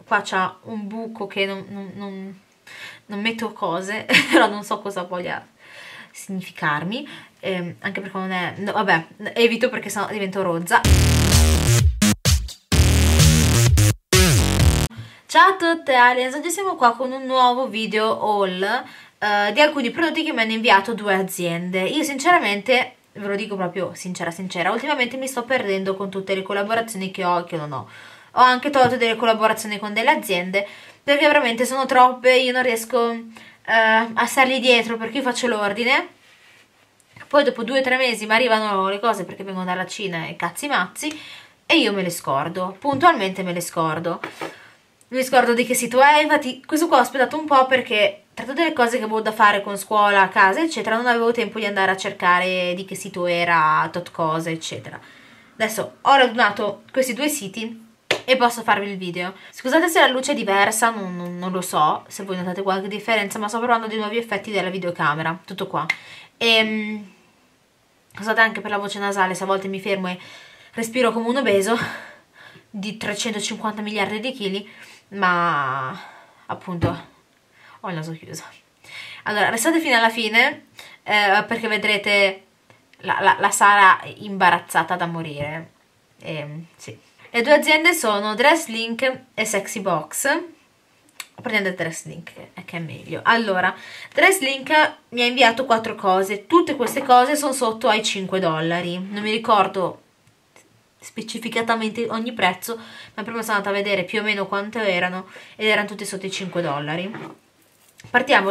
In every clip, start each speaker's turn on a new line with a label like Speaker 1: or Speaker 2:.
Speaker 1: qua c'ha un buco che non metto cose, però non so cosa voglia significarmi, anche perché non è... no, vabbè, evito perché sennò divento rozza. Ciao a tutte aliens, oggi siamo qua con un nuovo video haul di alcuni prodotti che mi hanno inviato due aziende. Io sinceramente, ve lo dico proprio sincera, ultimamente mi sto perdendo con tutte le collaborazioni che ho e che non ho. Ho anche tolto delle collaborazioni con delle aziende perché veramente sono troppe, io non riesco a stargli dietro perché io faccio l'ordine. Poi dopo 2 o 3 mesi mi arrivano le cose perché vengono dalla Cina e cazzi mazzi e io me le scordo, puntualmente me le scordo. Mi scordo di che sito è, infatti questo qua ho aspettato un po' perché tra tutte le cose che avevo da fare con scuola, casa eccetera non avevo tempo di andare a cercare di che sito era, tot cose eccetera. Adesso ho radunato questi due siti e posso farvi il video. Scusate se la luce è diversa, non lo so se voi notate qualche differenza, ma sto provando dei nuovi effetti della videocamera, tutto qua. E scusate anche per la voce nasale, se a volte mi fermo e respiro come un obeso di 350 miliardi di chili, ma appunto ho il naso chiuso. Allora restate fino alla fine perché vedrete la Sara imbarazzata da morire. Sì. Le due aziende sono Dresslink e Sexy Box. Prendete Dresslink che è meglio. Allora, Dresslink mi ha inviato 4 cose, tutte queste cose sono sotto ai $5, non mi ricordo specificatamente ogni prezzo, ma prima sono andata a vedere più o meno quanto erano ed erano tutti sotto i $5. Partiamo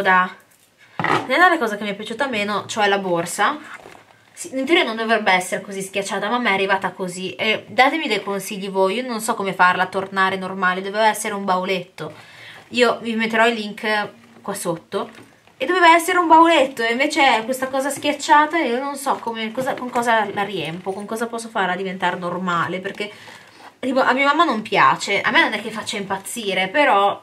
Speaker 1: dalla cosa che mi è piaciuta meno, cioè la borsa. Sì, in teoria non dovrebbe essere così schiacciata, ma a me è arrivata così e datemi dei consigli voi, io non so come farla tornare normale, doveva essere un bauletto, io vi metterò il link qua sotto e doveva essere un bauletto e invece è questa cosa schiacciata e io non so con cosa la riempo, con cosa posso farla diventare normale, perché tipo, a mia mamma non piace, a me non è che faccia impazzire, però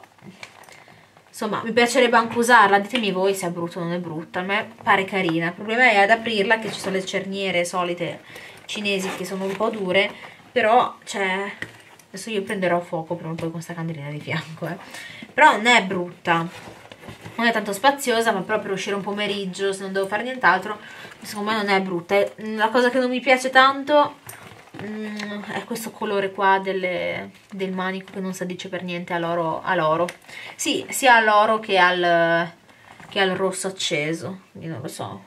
Speaker 1: insomma mi piacerebbe anche usarla, ditemi voi se è brutta o non è brutta, a me pare carina, il problema è ad aprirla che ci sono le cerniere solite cinesi che sono un po' dure, però cioè adesso io prenderò fuoco prima o poi con questa candelina di fianco però non è brutta, non è tanto spaziosa, ma però per uscire un pomeriggio se non devo fare nient'altro secondo me non è brutta. La cosa che non mi piace tanto è questo colore qua del manico che non si addice per niente all'oro, sì, sia all'oro che al rosso acceso, io non lo so,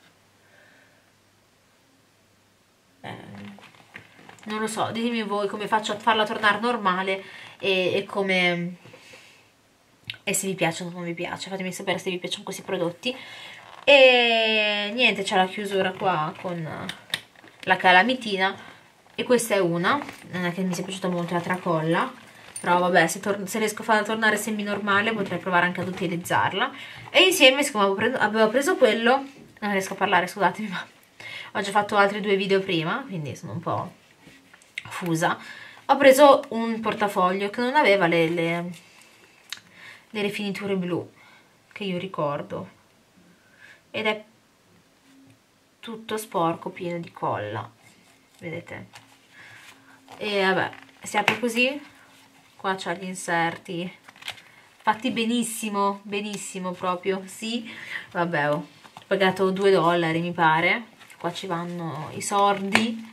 Speaker 1: non lo so, ditemi voi come faccio a farla tornare normale e come, e se vi piace o non vi piace, fatemi sapere se vi piacciono questi prodotti. E niente, c'è la chiusura qua con la calamitina e questa è una, non è che mi sia piaciuta molto la tracolla, però vabbè, se riesco a farla tornare semi normale potrei provare anche ad utilizzarla. E insieme, siccome avevo preso quello, non riesco a parlare, scusatemi, ma ho già fatto altri 2 video prima, quindi sono un po' fusa. Ho preso un portafoglio che non aveva le rifiniture blu che io ricordo ed è tutto sporco, pieno di colla, vedete? E vabbè, si apre così, qua c'ha gli inserti fatti benissimo, benissimo proprio, sì, vabbè, ho pagato $2 mi pare, qua ci vanno i soldi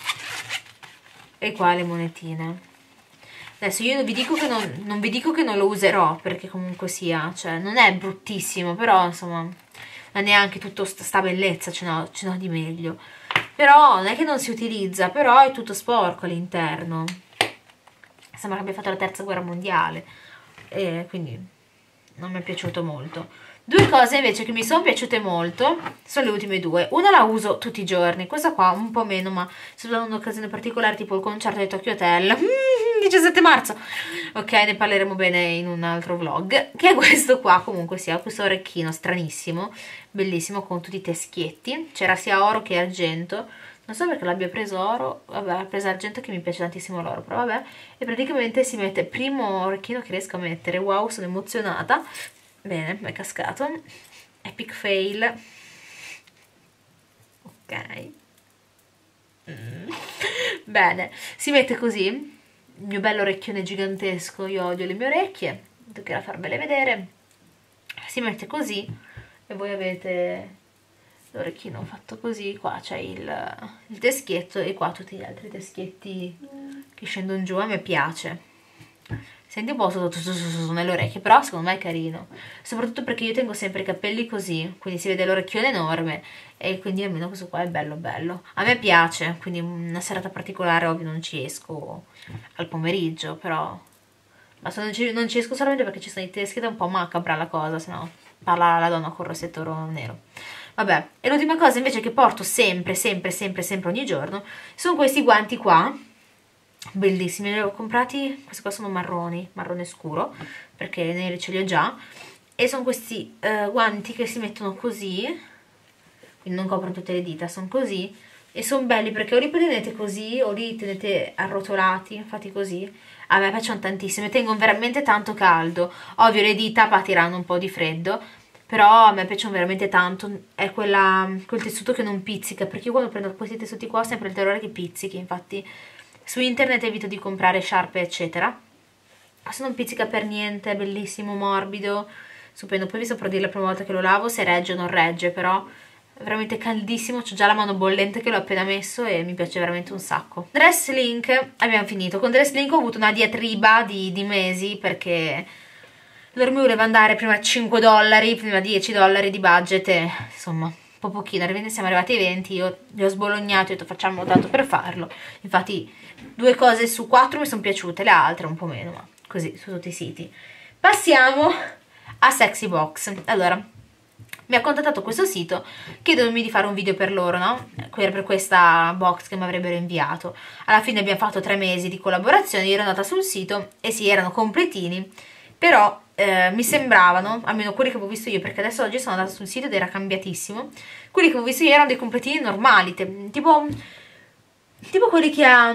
Speaker 1: e qua le monetine. Adesso io vi dico che non vi dico che non lo userò, perché comunque sia, cioè non è bruttissimo, però insomma non è neanche tutta sta bellezza, ce n'ho di meglio. Però non è che non si utilizza, però è tutto sporco all'interno. Sembra che abbia fatto la terza guerra mondiale, e quindi non mi è piaciuto molto. 2 cose invece che mi sono piaciute molto sono le ultime 2. Una la uso tutti i giorni, questa qua un po' meno, ma se ho un'occasione particolare tipo il concerto di Tokyo Hotel 17 marzo, ok, ne parleremo bene in un altro vlog, che è questo qua, comunque sia questo orecchino stranissimo, bellissimo, con tutti i teschietti, c'era sia oro che argento, non so perché l'abbia preso oro, vabbè, ha preso argento che mi piace tantissimo l'oro, però vabbè, e praticamente si mette, primo orecchino che riesco a mettere, wow, sono emozionata. Bene, è cascato. Epic fail. Ok. Bene, si mette così, mio bello orecchione gigantesco, io odio le mie orecchie, toccherà farvele vedere. Si mette così e voi avete l'orecchino fatto così, qua c'è il teschietto e qua tutti gli altri teschietti che scendono giù. A me piace, senti un po' nelle orecchie, però secondo me è carino, soprattutto perché io tengo sempre i capelli così, quindi si vede l'orecchione enorme e quindi almeno questo qua è bello bello. A me piace, quindi una serata particolare ovvio non ci esco al pomeriggio, però ma se non ci esco solamente perché ci sono i teschi, ed è un po' macabra la cosa, se no parla la donna con il rossetto nero. Vabbè, e l'ultima cosa invece che porto sempre, sempre, sempre, sempre ogni giorno sono questi guanti qua, bellissimi. Li ho comprati, questi qua sono marroni, marrone scuro, perché neri ce li ho già, e sono questi guanti che si mettono così, quindi non coprono tutte le dita, sono così, e sono belli perché o li tenete così o li tenete arrotolati, fatti così. A me piacciono tantissimo e tengono veramente tanto caldo. Ovvio le dita patiranno un po' di freddo, però a me piacciono veramente tanto. È quel tessuto che non pizzica, perché io quando prendo questi tessuti qua ho sempre il terrore che pizzichi. Infatti su internet evito di comprare sciarpe eccetera. Questo non pizzica per niente, è bellissimo, morbido, stupendo. Poi vi saprò dire la prima volta che lo lavo se regge o non regge, però è veramente caldissimo, ho già la mano bollente che l'ho appena messo e mi piace veramente un sacco. Dress Link, abbiamo finito. Con Dress Link ho avuto una diatriba di mesi perché loro mi voleva andare prima a $5, prima a $10 di budget e insomma un po' pochino. Siamo arrivati ai 20, io li ho sbolognati, ho detto facciamo tanto per farlo. Infatti 2 cose su 4 mi sono piaciute, le altre un po' meno, ma così su tutti i siti. Passiamo a Sexy Box. Allora, mi ha contattato questo sito chiedendomi di fare un video per loro, no? Per questa box che mi avrebbero inviato. Alla fine abbiamo fatto 3 mesi di collaborazione, io ero andata sul sito e sì, erano completini, però mi sembravano, almeno quelli che avevo visto io, perché adesso oggi sono andata sul sito ed era cambiatissimo, quelli che avevo visto io erano dei completini normali, tipo quelli che ha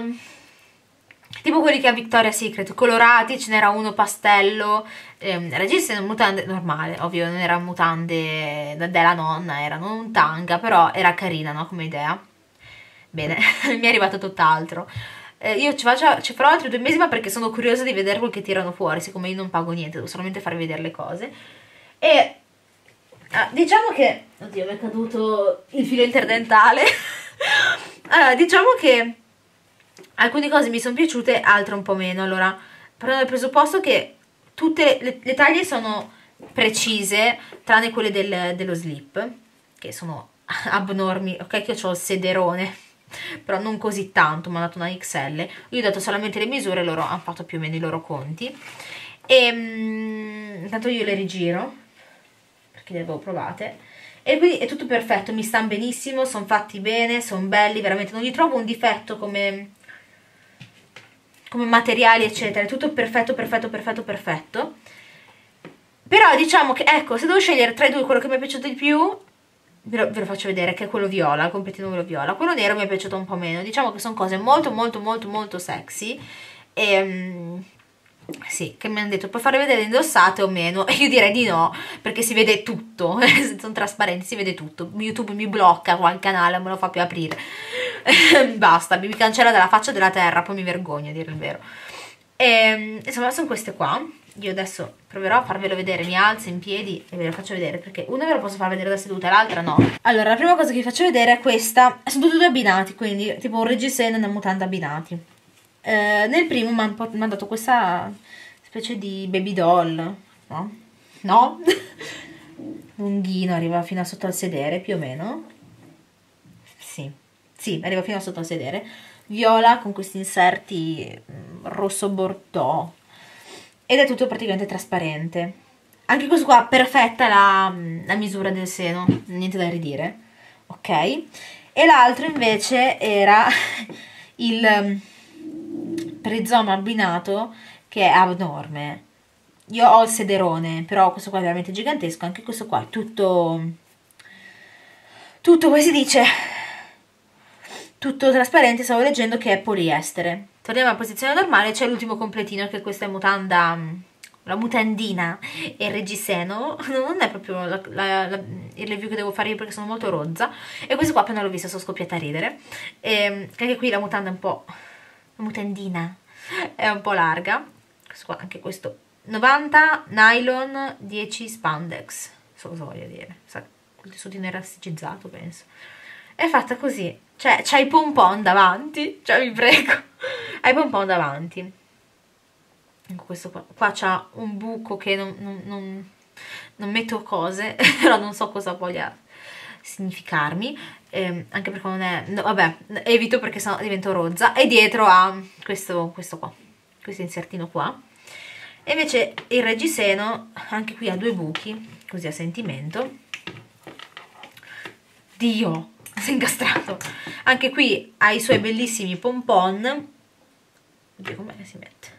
Speaker 1: Victoria's Secret, colorati, ce n'era uno pastello, regista in mutande normale, ovvio non era mutande della nonna, erano un tanga, però era carina, no, come idea. Bene, mi è arrivato tutt'altro. Io ci farò altri 2 mesi, ma perché sono curiosa di vedere quel che tirano fuori, siccome io non pago niente, devo solamente farvi vedere le cose. E diciamo che, oddio, mi è caduto il filo interdentale. Allora, diciamo che alcune cose mi sono piaciute, altre un po' meno. Allora, partendo dal presupposto che tutte le taglie sono precise, tranne quelle dello slip, che sono abnormi. Ok che ho il sederone, però non così tanto, mi hanno dato una XL. Io ho dato solamente le misure, loro hanno fatto più o meno i loro conti. E intanto io le rigiro, perché le avevo provate. E quindi è tutto perfetto, mi stanno benissimo, sono fatti bene, sono belli, veramente non gli trovo un difetto come materiali eccetera, è tutto perfetto, perfetto, perfetto, perfetto. Però diciamo che, ecco, se devo scegliere tra i due quello che mi è piaciuto di più, ve lo faccio vedere, che è quello viola, il completino quello viola. Quello nero mi è piaciuto un po' meno, diciamo che sono cose molto molto molto molto sexy e sì, che mi hanno detto puoi farle vedere indossate o meno, e io direi di no, perché si vede tutto, sono trasparenti, si vede tutto. YouTube mi blocca qua il canale, non me lo fa più aprire. Basta, mi cancella dalla faccia della terra, poi mi vergogno a dire il vero. E insomma sono queste qua. Io adesso proverò a farvelo vedere, mi alzo in piedi e ve lo faccio vedere, perché una ve lo posso far vedere da seduta, l'altra no. Allora, la prima cosa che vi faccio vedere è questa. Sono tutti e 2 abbinati, quindi tipo un reggiseno e una mutanda abbinati. Nel primo mi ha dato questa specie di baby doll, no? No? Lunghino, arriva fino a sotto al sedere, più o meno. Sì, arriva fino a sotto al sedere. Viola con questi inserti rosso bordeaux. Ed è tutto praticamente trasparente. Anche questo qua, perfetta la misura del seno, niente da ridire. Ok? E l'altro invece era il trizoma abbinato, che è abnorme. Io ho il sederone, però questo qua è veramente gigantesco. Anche questo qua è tutto come si dice, tutto trasparente. Stavo leggendo che è poliestere. Torniamo alla posizione normale, c'è l'ultimo completino, che questa è mutanda, la mutandina e il reggiseno. Non è proprio il review che devo fare io, perché sono molto rozza. E questo qua appena l'ho visto sono scoppiata a ridere. E anche qui la mutanda è un po', la mutandina è un po' larga. Questo qua, anche questo 90 nylon, 10 spandex, non so cosa voglia dire, il tessuto elasticizzato penso. È fatta così, cioè c'hai i pompon davanti, cioè vi prego, hai i pompon davanti. Questo qua c'ha un buco che non metto cose, però non so cosa voglia significarmi, anche perché non è, no, vabbè, evito perché sennò divento rozza. E dietro ha questo qua, questo insertino qua. E invece il reggiseno, anche qui ha due buchi, così a sentimento. Dio, si è incastrato. Anche qui ha i suoi bellissimi pompon. Oddio, come si mette?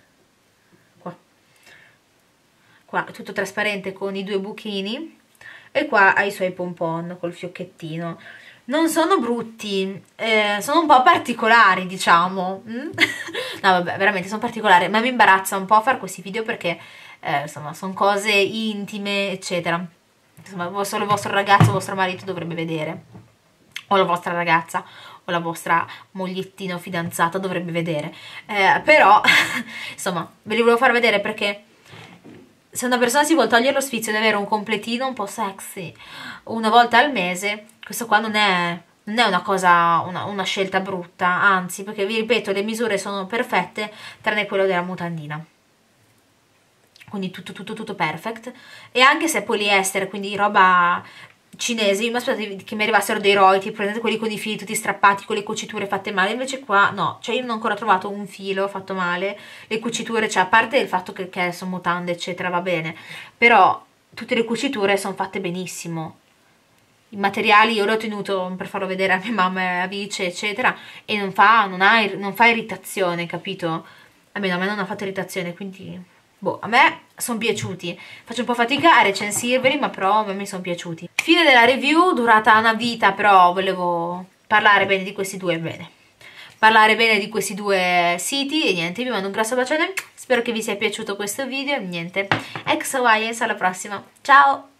Speaker 1: Qua è tutto trasparente con i due buchini, e qua ha i suoi pompon col fiocchettino. Non sono brutti, sono un po' particolari, diciamo. No, vabbè, veramente sono particolari, ma mi imbarazza un po' fare questi video perché insomma sono cose intime, eccetera. Insomma, solo il vostro ragazzo, il vostro marito dovrebbe vedere, o la vostra ragazza o la vostra mogliettina o fidanzata dovrebbe vedere, però insomma ve li volevo far vedere perché se una persona si vuole togliere lo sfizio di avere un completino un po' sexy una volta al mese, questo qua non è una cosa, una scelta brutta, anzi, perché vi ripeto, le misure sono perfette tranne quello della mutandina, quindi tutto perfect. E anche se è poliestere, quindi roba cinese, io mi aspettavo che mi arrivassero dei roiti, prendete quelli con i fili tutti strappati, con le cuciture fatte male, invece qua no, cioè io non ho ancora trovato un filo fatto male, le cuciture, cioè a parte il fatto che sono mutande eccetera, va bene, però tutte le cuciture sono fatte benissimo. I materiali io l'ho tenuto per farlo vedere a mia mamma e a Vice eccetera, e non fa irritazione, capito? Almeno a me non ha fatto irritazione, quindi boh, a me sono piaciuti. Faccio un po' fatica a recensirveli, ma però a me mi sono piaciuti. Fine della review, durata una vita, però volevo parlare bene di questi due, siti. E niente, vi mando un grosso bacione, spero che vi sia piaciuto questo video. E niente, XY, alla prossima, ciao!